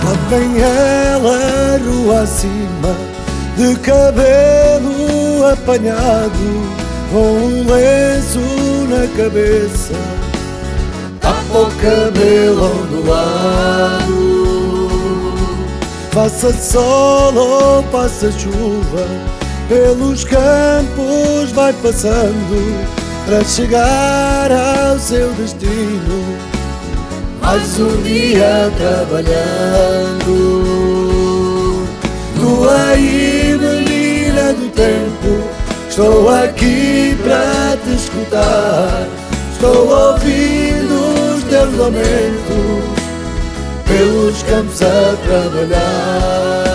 Lá vem ela, rua acima, de cabelo apanhado, com um lenço na cabeça, tapa o cabelo ondulado. Faça sol ou faça chuva, pelos campos vai passando, para chegar ao seu destino. Mais um dia trabalhando. Tu aí, menina do tempo, estou aqui para te escutar. Estou ouvindo os teus lamentos, pelos campos a trabalhar.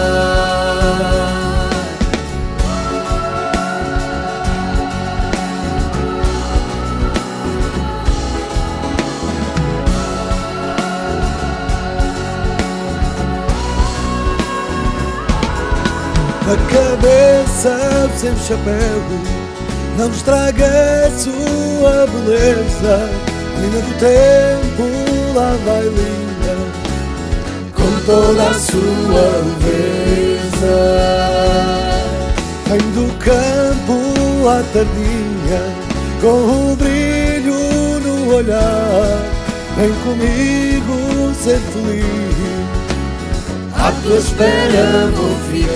A cabeça sem chapéu não estraga a sua beleza. Menina do tempo, lá vai linda, com toda a sua leveza. Vem do campo à tardinha, com o brilho no olhar. Vem comigo ser feliz, à tua espera vou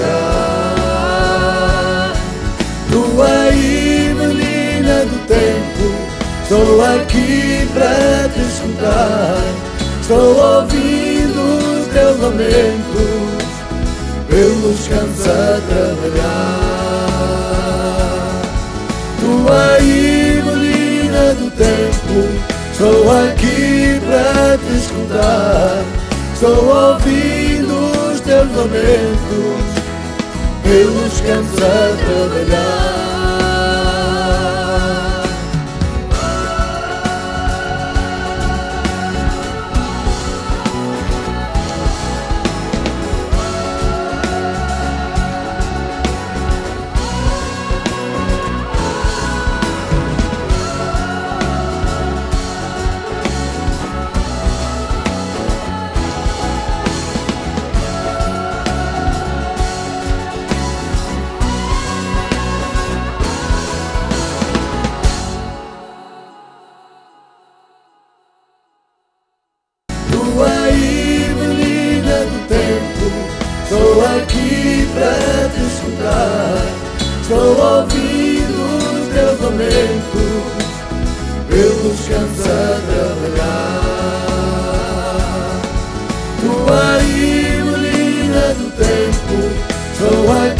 ficar. Tu aí, menina do tempo, estou aqui para te escutar. Estou ouvindo os teus lamentos, pelos campos a trabalhar. Tu aí, menina do tempo, estou aqui para te escutar. Estou ouvindo os teus lamentos, pelos campos a trabalhar. Tu aí, menina do tempo, estou aqui para te escutar. Estou ouvindo os teus lamentos, pelos campos a trabalhar. Tu aí, menina do tempo, estou aqui